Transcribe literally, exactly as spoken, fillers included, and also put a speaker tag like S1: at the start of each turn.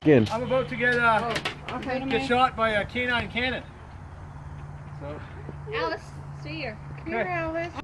S1: Again.
S2: I'm about to get uh,
S3: Oh, okay.
S2: get shot by a K nine Canon. So.
S3: Alice, see here.
S2: Okay.
S3: Here, Alice.